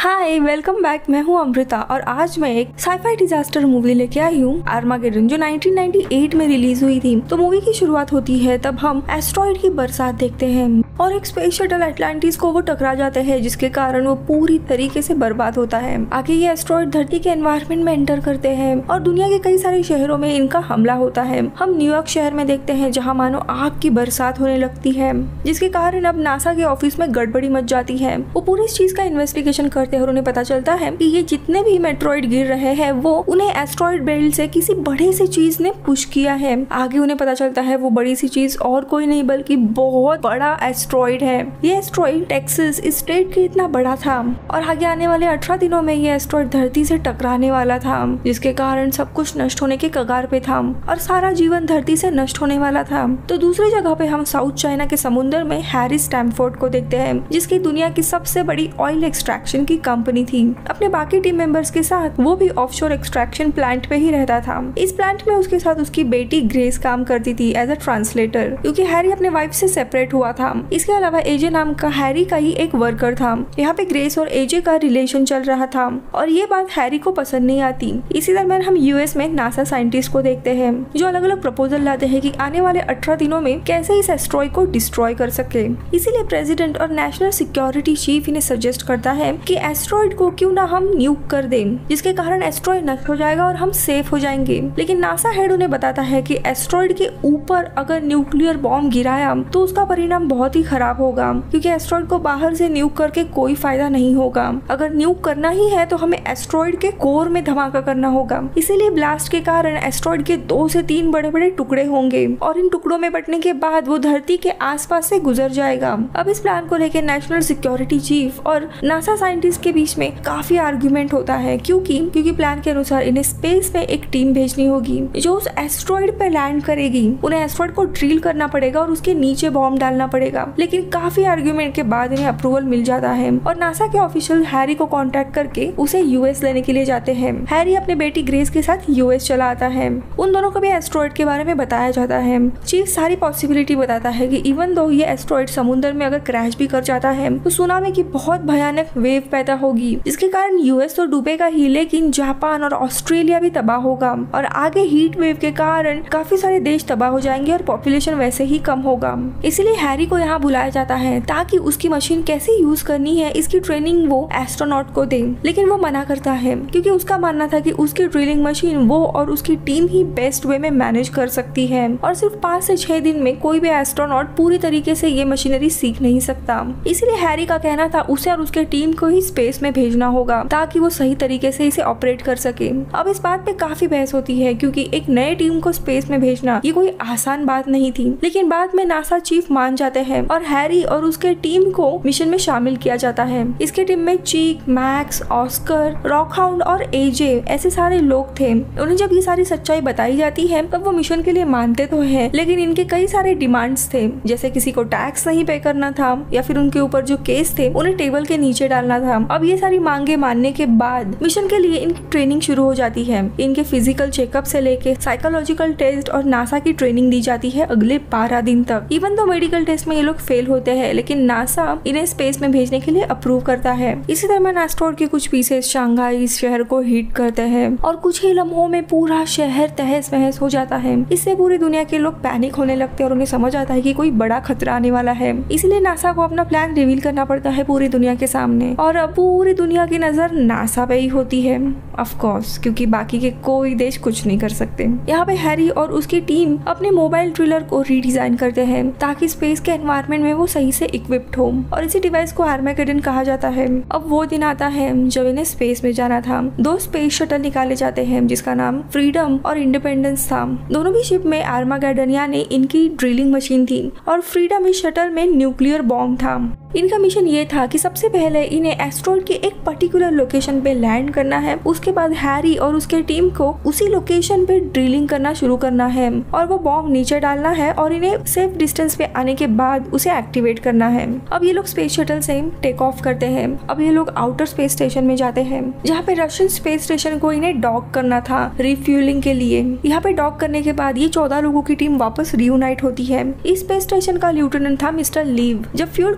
Hi welcome back. मैं हूँ अमृता और आज मैं एक साईफाई डिजास्टर मूवी लेके आई हूँ, आर्मागेडन, जो 1998 में रिलीज हुई थी। तो मूवी की शुरुआत होती है तब हम एस्ट्रॉइड की बरसात देखते हैं और एक स्पेस शटल एटलांटिस को वो टकरा जाते हैं, जिसके कारण वो पूरी तरीके से बर्बाद होता है। आगे ये एस्ट्रॉइड धरती के एनवायरनमेंट में एंटर करते हैं और दुनिया के कई सारे शहरों में इनका हमला होता है। हम न्यूयॉर्क शहर में देखते हैं जहाँ मानो आग की बरसात होने लगती है, जिसके कारण अब नासा के ऑफिस में गड़बड़ी मच जाती है। वो पूरी इस चीज का इन्वेस्टिगेशन करते हैं और उन्हें पता चलता है कि ये जितने भी मेट्रॉइड गिर रहे हैं वो उन्हें एस्ट्रॉइड बेल्ट से किसी बड़े सी चीज ने पुश किया है। आगे उन्हें पता चलता है वो बड़ी सी चीज और कोई नहीं बल्कि बहुत बड़ा एस्ट्रॉइड है। ये एस्ट्रॉइड टेक्सास स्टेट के इतना बड़ा था और आगे आने वाले 18 दिनों में ये एस्ट्रॉइड धरती से टकराने वाला था, जिसके कारण सब कुछ नष्ट होने के कगार पे था और सारा जीवन धरती से नष्ट होने वाला था। तो दूसरी जगह पे हम साउथ चाइना के समुद्र में हैरी स्टैमफोर्ड को देखते हैं, जिसकी दुनिया की सबसे बड़ी ऑयल एक्सट्रैक्शन की कंपनी थी। अपने बाकी टीम मेंबर्स के साथ वो भी ऑफशोर एक्सट्रैक्शन प्लांट पे ही रहता था। इस प्लांट में उसके साथ उसकी बेटी ग्रेस काम करती थी एज अ ट्रांसलेटर, क्योंकि हैरी अपने वाइफ से सेपरेट हुआ था। इसके अलावा एजे नाम का हैरी का ही एक वर्कर था। यहाँ पे ग्रेस और एजे का रिलेशन चल रहा था और ये बात हैरी को पसंद नहीं आती। इसी दरम्यान हम यूएस में नासा साइंटिस्ट को देखते हैं जो अलग अलग प्रपोजल लाते हैं कि आने वाले 18 दिनों में कैसे इस एस्ट्रॉइड को डिस्ट्रॉय कर सके। इसीलिए प्रेसिडेंट और नेशनल सिक्योरिटी चीफ इन्हें सजेस्ट करता है कि एस्ट्रॉइड को क्यों ना हम न्यूक कर दें, जिसके कारण एस्ट्रॉइड नष्ट हो जाएगा और हम सेफ हो जाएंगे। लेकिन नासा हेड उन्हें बताता है कि एस्ट्रॉइड के ऊपर अगर न्यूक्लियर बॉम्ब गिराया तो उसका परिणाम बहुत ही खराब होगा, क्योंकि एस्ट्रॉइड को बाहर से न्यूक करके कोई फायदा नहीं होगा। अगर न्यूक करना ही है तो हमें एस्ट्रॉइड के कोर में धमाका करना होगा। इसीलिए ब्लास्ट के कारण एस्ट्रॉइड के 2 से 3 बड़े बड़े टुकड़े होंगे और इन टुकड़ों में बटने के बाद वो धरती के आसपास से गुजर जाएगा। अब इस प्लान को लेकर नेशनल सिक्योरिटी चीफ और नासा साइंटिस्ट के बीच में काफी आर्गुमेंट होता है, क्योंकि प्लान के अनुसार इन्हें स्पेस में एक टीम भेजनी होगी जो उस एस्ट्रॉइड पे लैंड करेगी। उन्हें एस्ट्रॉइड को ड्रिल करना पड़ेगा और उसके नीचे बॉम्ब डालना पड़ेगा। लेकिन काफी आर्गुमेंट के बाद इन्हें अप्रूवल मिल जाता है और नासा के ऑफिशियल हैरी को कांटेक्ट करके उसे यूएस लेने के लिए जाते हैं। हैरी अपने बेटी ग्रेस के साथ यूएस चला आता है। उन दोनों को भी एस्ट्रॉइड के बारे में बताया जाता है। चीफ सारी पॉसिबिलिटी बताता है कि इवन दो ये एस्ट्रॉइड समुद्र में अगर क्रैश भी कर जाता है तो सुनामी की बहुत भयानक वेव पैदा होगी, जिसके कारण यूएस तो डूबेगा ही, लेकिन जापान और ऑस्ट्रेलिया भी तबाह होगा और आगे हीट वेव के कारण काफी सारे देश तबाह हो जाएंगे और पॉपुलेशन वैसे ही कम होगा। इसलिए हैरी को यहाँ बुलाया जाता है ताकि उसकी मशीन कैसे यूज करनी है इसकी ट्रेनिंग वो एस्ट्रोनॉट को दे। लेकिन वो मना करता है क्योंकि उसका मानना था कि उसकी ड्रिलिंग मशीन वो और उसकी टीम ही बेस्ट वे में मैनेज कर सकती है और सिर्फ 5 से 6 दिन में कोई भी एस्ट्रोनॉट पूरी तरीके से ये मशीनरी सीख नहीं सकता। इसीलिए हैरी का कहना था उसे और उसके टीम को ही स्पेस में भेजना होगा ताकि वो सही तरीके से इसे ऑपरेट कर सके। अब इस बात पे काफी बहस होती है क्योंकि एक नए टीम को स्पेस में भेजना ये कोई आसान बात नहीं थी, लेकिन बाद में नासा चीफ मान जाते हैं और हैरी और उसके टीम को मिशन में शामिल किया जाता है। इसके टीम में चीक, मैक्स, ऑस्कर, रॉकहाउंड और एजे ऐसे सारे लोग थे। उन्हें जब ये सारी सच्चाई बताई जाती है तब वो मिशन के लिए मानते तो है, लेकिन इनके कई सारे डिमांड्स थे, जैसे किसी को टैक्स नहीं पे करना था या फिर उनके ऊपर जो केस थे उन्हें टेबल के नीचे डालना था। अब ये सारी मांगे मानने के बाद मिशन के लिए इनकी ट्रेनिंग शुरू हो जाती है। इनके फिजिकल चेकअप से लेके साइकोलॉजिकल टेस्ट और नासा की ट्रेनिंग दी जाती है अगले 12 दिन तक। इवन तो मेडिकल टेस्ट में ये लोग फेल होते हैं, लेकिन नासा इन्हें स्पेस में भेजने के लिए अप्रूव करता है। इसी दरम्यान एस्ट्रॉइड के कुछ पीसेस शंघाई शहर को हिट करते हैं और कुछ ही लम्हों में पूरा शहर तहस महस हो जाता है। इससे पूरी दुनिया के लोग पैनिक होने लगते हैं और उन्हें समझ आता है कि कोई बड़ा खतरा आने वाला है। इसलिए नासा को अपना प्लान रिवील करना पड़ता है पूरी दुनिया के सामने और अब पूरी दुनिया की नजर नासा पे ही होती है, ऑफ कोर्स, क्योंकि बाकी के कोई देश कुछ नहीं कर सकते। यहाँ पे हैरी और उसकी टीम अपने मोबाइल ड्रिलर को रीडिजाइन करते हैं ताकि स्पेस के एनवायरनमेंट में वो सही से इक्विप्ड हो और इसी डिवाइस को आर्मागेडन कहा जाता है। अब वो दिन आता है जब इन्हें स्पेस में जाना था। 2 स्पेस शटल निकाले जाते हैं जिसका नाम फ्रीडम और इंडिपेंडेंस था। दोनों भी शिप में आर्मागेडन यानी इनकी ड्रिलिंग मशीन थी और फ्रीडम इस शटल में न्यूक्लियर बॉम्ब था। इनका मिशन ये था कि सबसे पहले इन्हें एस्ट्रॉइड के एक पर्टिकुलर लोकेशन पे लैंड करना है, उसके बाद हैरी और उसके टीम को उसी लोकेशन पे ड्रिलिंग करना शुरू करना है और वो बॉम्ब नीचे डालना है और इन्हें सेफ डिस्टेंस पे आने के बाद उसे एक्टिवेट करना है। अब ये लोग स्पेस शटल से टेक ऑफ करते हैं। अब ये लोग आउटर स्पेस स्टेशन में जाते हैं जहाँ पे रशियन स्पेस स्टेशन को इन्हें डॉक करना था रिफ्यूलिंग के लिए। यहाँ पे डॉक करने के बाद ये 14 लोगों की टीम वापस रियूनाइट होती है। इस स्पेस स्टेशन का लेफ्टिनेंट था मिस्टर लीव। जब फ्यूल ट्रांसफर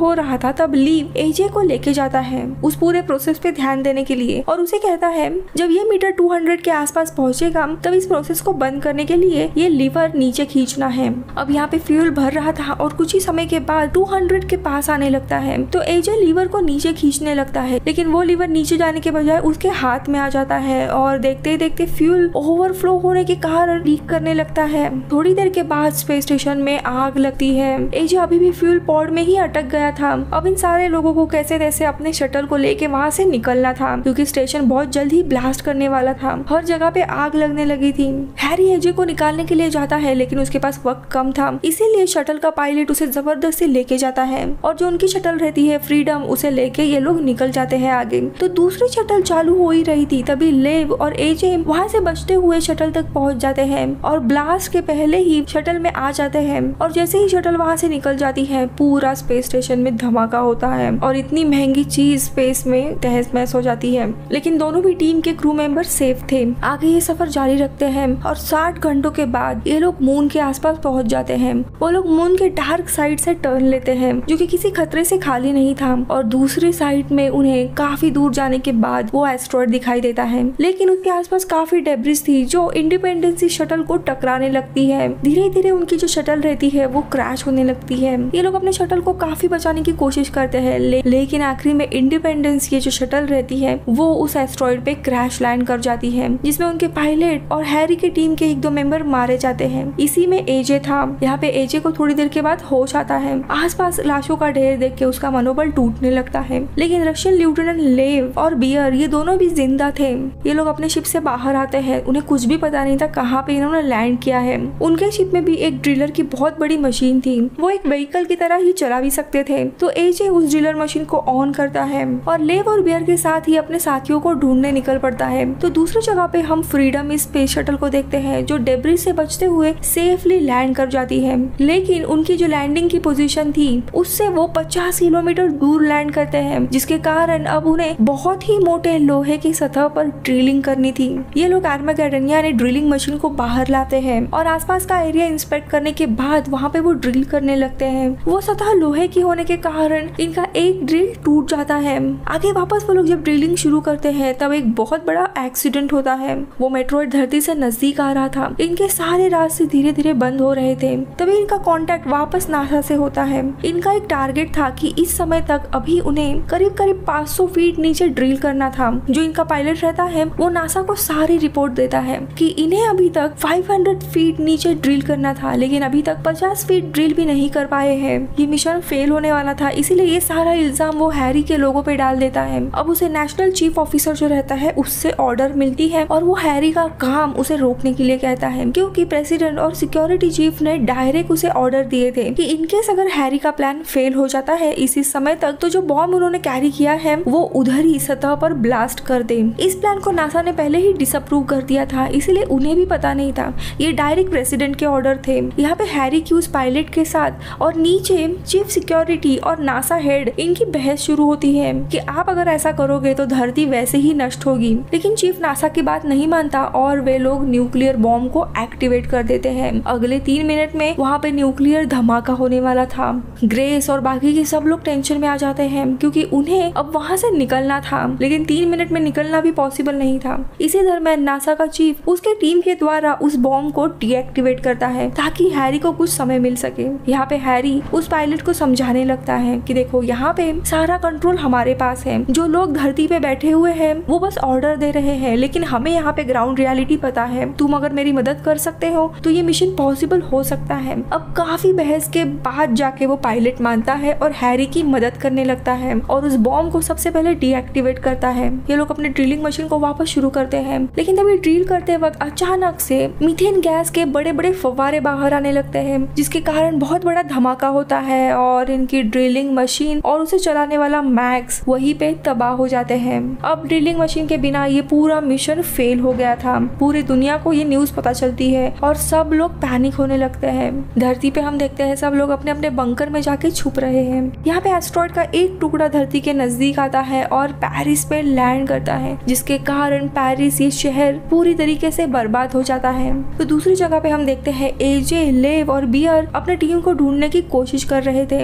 हो रहा था तब लीव एजे को लेके जाता है उस पूरे प्रोसेस पे ध्यान देने के लिए और उसे कहता है जब ये मीटर 200 के आसपास पहुंचेगा तब इस प्रोसेस को बंद करने के लिए ये लीवर नीचे खींचना है। अब यहाँ पे फ्यूल भर रहा था और कुछ ही समय के बाद 200 के पास आने लगता है तो एजे लीवर को नीचे खींचने लगता है, लेकिन वो लीवर नीचे जाने के बजाय उसके हाथ में आ जाता है और देखते देखते फ्यूल ओवरफ्लो होने के कारण लीक करने लगता है। थोड़ी देर के बाद स्पेस स्टेशन में आग लगती है। एजे अभी भी फ्यूल पॉड में ही अटक गया था। अब इन सारे लोगों को कैसे तैसे अपने शटल को लेके वहाँ से निकलना था क्योंकि स्टेशन बहुत जल्द ही ब्लास्ट करने वाला था। हर जगह पे आग लगने लगी थी। हैरी एजे को निकालने के लिए जाता है लेकिन उसके पास वक्त कम था, इसीलिए शटल का पायलट उसे जबरदस्ती लेके जाता है और जो उनकी शटल रहती है फ्रीडम उसे लेके ये लोग निकल जाते हैं आगे। तो दूसरी शटल चालू हो ही रही थी तभी लेव और एजे वहाँ से बचते हुए शटल तक पहुँच जाते हैं और ब्लास्ट के पहले ही शटल में आ जाते हैं और जैसे ही शटल वहाँ से निकल जाती है पूरा स्पेस स्टेशन में धमाका होता है और इतनी महंगी चीज स्पेस में तहस महस हो जाती है। लेकिन दोनों भी टीम के क्रू मेंबर सेफ थे। आगे ये सफर जारी रखते हैं और 60 घंटों के बाद ये लोग मून के आसपास पहुंच जाते हैं। वो लोग मून के डार्क साइड से टर्न लेते हैं जो कि किसी खतरे से खाली नहीं था और दूसरी साइड में उन्हें काफी दूर जाने के बाद वो एस्ट्रॉयड दिखाई देता है, लेकिन उसके आसपास काफी डेब्रिस थी जो इंडिपेंडेंस शटल को टकराने लगती है। धीरे धीरे उनकी जो शटल रहती है वो क्रैश होने लगती है। ये लोग अपने शटल को काफी बचाने की कोशिश करते हैं लेकिन आखिरी में इंडिपेंडेंस ये जो शटल रहती है वो उस एस्ट्रॉयड पे क्रैश लैंड कर जाती है जिसमें उनके पायलट और हैरी की टीम के 1-2 मेंबर मारे जाते हैं। इसी में एजे था। यहाँ पे एजे को थोड़ी देर के बाद होश आता है। आसपास लाशों का ढेर देख के उसका मनोबल टूटने लगता है, लेकिन रशियन लेफ्टिनेंट लेव और बियर ये दोनों भी जिंदा थे। ये लोग अपने शिप से बाहर आते हैं। उन्हें कुछ भी पता नहीं था कहाँ पे इन्होंने लैंड किया है। उनके शिप में भी एक ड्रिलर की बहुत बड़ी मशीन थी, वो एक व्हीकल की तरह ही चला भी सकते थे। तो एजे उस ड्रिलर मशीन को ऑन करता है और लेव और बियर के साथ ही अपने साथियों को ढूंढने निकल पड़ता है। तो दूसरी जगह पे हम फ्रीडम इस स्पेस शटल को देखते हैं जो डेब्रिस से बचते हुए सेफली लैंड कर जाती है, लेकिन उनकी जो लैंडिंग की पोजीशन थी उससे वो 50 किलोमीटर दूर लैंड करते हैं, जिसके कारण अब उन्हें बहुत ही मोटे लोहे की सतह पर ड्रिलिंग करनी थी। ये लोग आर्मागेडन यानी ड्रिलिंग मशीन को बाहर लाते हैं और आसपास का एरिया इंस्पेक्ट करने के बाद वहाँ पे वो ड्रिल करने लगते हैं। वो सतह लोहे की होने के कारण इनका एक ड्रिल टूट जाता है। आगे वापस वो लोग जब ड्रिलिंग शुरू करते हैं तब एक बहुत बड़ा एक्सीडेंट होता है। वो मेट्रॉइड धरती से नजदीक आ रहा था। इनके सारे रास्ते धीरे धीरे बंद हो रहे थे। तभी इनका कांटेक्ट वापस नासा से होता है। इनका एक टारगेट था कि इस समय तक अभी उन्हें करीब करीब 500 फीट नीचे ड्रिल करना था। जो इनका पायलट रहता है वो नासा को सारी रिपोर्ट देता है कि इन्हें अभी तक 500 फीट नीचे ड्रिल करना था, लेकिन अभी तक 50 फीट ड्रिल भी नहीं कर पाए हैं। ये मिशन फेल होने वाला था, इसीलिए ये सारा इल्जाम वो हैरी के लोगों पे डाल देता है। अब उसे नेशनल चीफ ऑफिसर जो रहता है उससे ऑर्डर मिलती है और वो हैरी का काम उसे रोकने के लिए कहता है, क्योंकि प्रेसिडेंट और सिक्योरिटी चीफ ने डायरेक्ट उसे ऑर्डर दिए थे कि इनकेस अगर हैरी का प्लान फेल हो जाता है इसी समय तक तो जो बॉम्ब उन्होंने कैरी किया है वो उधर ही सतह पर ब्लास्ट कर दे। इस प्लान को नासा ने पहले ही डिसअप्रूव कर दिया था, इसलिए उन्हें भी पता नहीं था। ये डायरेक्ट प्रेसिडेंट के ऑर्डर थे। यहाँ पे हैरी की उस पायलट के साथ और नीचे चीफ सिक्योरिटी और नासा हेड इनकी बहस शुरू होती है कि आप अगर ऐसा करोगे तो धरती वैसे ही नष्ट होगी। लेकिन चीफ नासा की बात नहीं मानता और वे लोग न्यूक्लियर बॉम्ब को एक्टिवेट कर देते हैं। अगले 3 मिनट में वहाँ पे न्यूक्लियर धमाका होने वाला था। ग्रेस और बाकी के सब लोग टेंशन में आ जाते हैं क्योंकि उन्हें अब वहाँ से निकलना था, लेकिन 3 मिनट में निकलना भी पॉसिबल नहीं था। इसी दरम्यान नासा का चीफ उसके टीम के द्वारा उस बॉम्ब को डीएक्टिवेट करता है ताकि हैरी को कुछ समय मिल सके। यहाँ पे हैरी उस पायलट को समझाने लगता है कि देखो यहाँ पे सारा कंट्रोल हमारे पास है। जो लोग धरती पे बैठे हुए हैं वो बस ऑर्डर दे रहे हैं, लेकिन हमें यहाँ पे ग्राउंड रियलिटी पता है। तुम अगर मेरी मदद कर सकते हो तो ये मिशन पॉसिबल हो सकता है। अब काफी बहस के बाद जाके वो पायलट मानता है और हैरी की मदद करने लगता है और उस बॉम्ब को सबसे पहले डीएक्टिवेट करता है। ये लोग अपने ड्रिलिंग मशीन को वापस शुरू करते हैं, लेकिन तभी ड्रिल करते वक्त अचानक से मीथेन गैस के बड़े बड़े फव्वारे बाहर आने लगते हैं, जिसके कारण बहुत बड़ा धमाका होता है और इनकी ड्रिलिंग मशीन और उसे चलाने वाला मैक्स वहीं पे तबाह हो जाते हैं। अब ड्रिलिंग मशीन के बिना ये पूरा मिशन फेल हो गया था। पूरी दुनिया को ये न्यूज पता चलती है और सब लोग पैनिक होने लगते हैं। धरती पे हम देखते हैं सब लोग अपने अपने बंकर में जाके छुप रहे हैं। यहाँ पे एस्ट्रॉयड का एक टुकड़ा धरती के नजदीक आता है और पेरिस पे लैंड करता है, जिसके कारण पेरिस ये शहर पूरी तरीके से बर्बाद हो जाता है। तो दूसरी जगह पे हम देखते हैं एजे, लेव और बियर अपने टीम को ढूंढने की कोशिश कर रहे थे। वो लोग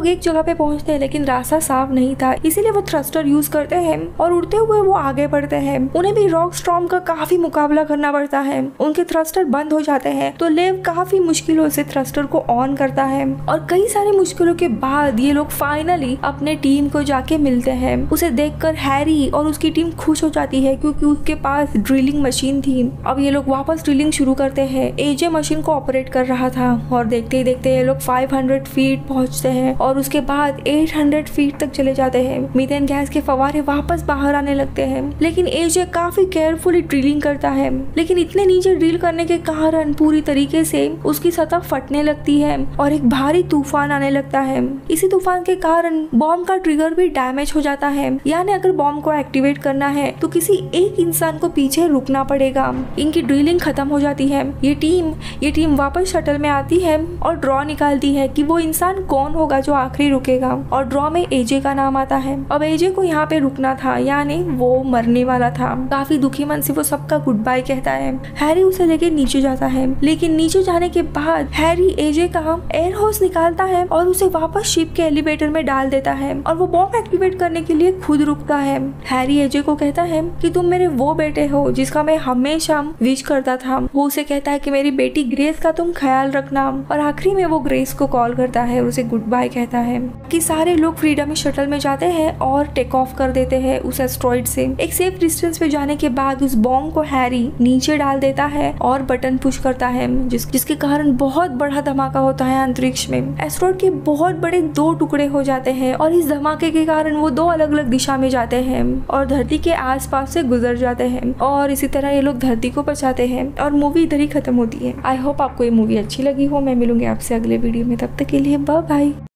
एक जगह पे पहुंचते हैं लेकिन रास्ता साफ नहीं था, इसीलिए वो थ्रस्टर यूज करते हैं और उड़ते हुए वो आगे बढ़ते हैं। उन्हें भी रॉक स्टॉर्म का काफी मुकाबला करना पड़ता है। उनके थ्रस्टर बंद हो जाते हैं तो लेव काफी मुश्किलों से थ्रस्टर को ऑन करता है और कई सारी मुश्किलों के बाद ये लोग फाइनली अपने टीम को जाके मिलते हैं। उसे देखकर हैरी और उसकी टीम खुश हो जाती है क्योंकि उसके पास ड्रिलिंग मशीन थी। अब ये लोग वापस ड्रिलिंग शुरू करते हैं। एजे मशीन को ऑपरेट कर रहा था और देखते ही देखते ये लोग 500 फीट पहुंचते हैं और उसके बाद 800 फीट तक चले जाते हैं। मीथेन गैस के फवारे वापस बाहर आने लगते हैं लेकिन एजे काफी केयरफुली ड्रिलिंग करता है, लेकिन इतने नीचे ड्रिल करने के कारण पूरी तरीके से उसकी सतह फटने लगती है और एक भारी तूफान आने लगता है। इसी तूफान के कारण बॉम्ब का ट्रिगर भी डैमेज हो जाता है, यानी अगर बॉम्ब को एक्टिवेट करना है तो किसी एक इंसान को पीछे रुकना पड़ेगा। इनकी ड्रिलिंग खत्म हो जाती है। ये टीम वापस शटल में आती है और ड्रॉ निकालती है कि वो इंसान कौन होगा जो आखिरी रुकेगा और ड्रॉ में एजे का नाम आता है। अब एजे को यहाँ पे रुकना था, यानी वो मरने वाला था। काफी दुखी मन से वो सबका गुड बाय कहता है। हैरी उसे लेके नीचे जाता है लेकिन नीचे जाने के बाद हैरी एजे का एयर होस निकालता है और उसे वापस शिप के एलिवेटर में डाल देता है और वो बॉम्ब एक्टिवेट करने के लिए खुद रुकता है। हैरी एजे को कहता है कि तुम मेरे वो बेटे हो जिसका मैं हमेशा विश करता था। वो उसे कहता है कि मेरी बेटी ग्रेस का तुम ख्याल रखना और आखिरी में वो ग्रेस को कॉल करता है और उसे गुड बाय कहता है। कि सारे लोग फ्रीडम शटल में जाते हैं और टेक ऑफ कर देते हैं उस एस्ट्रॉइड से। एक सेफ डिस्टेंस पे जाने के बाद उस बॉम्ब को हैरी नीचे डाल देता है और बटन पुश करता है जिसके कारण बहुत बड़ा धमाका होता है अंतरिक्ष में। एस्ट्रॉइड के बहुत बड़े 2 टुकड़े हो जाते हैं और इस धमाके के कारण वो 2 अलग अलग दिशा में जाते हैं और धरती के आसपास से गुजर जाते हैं और इसी तरह ये लोग धरती को बचाते हैं और मूवी इधर ही खत्म होती है। आई होप आपको ये मूवी अच्छी लगी हो। मैं मिलूंगी आपसे अगले वीडियो में, तब तक के लिए बाय बाय।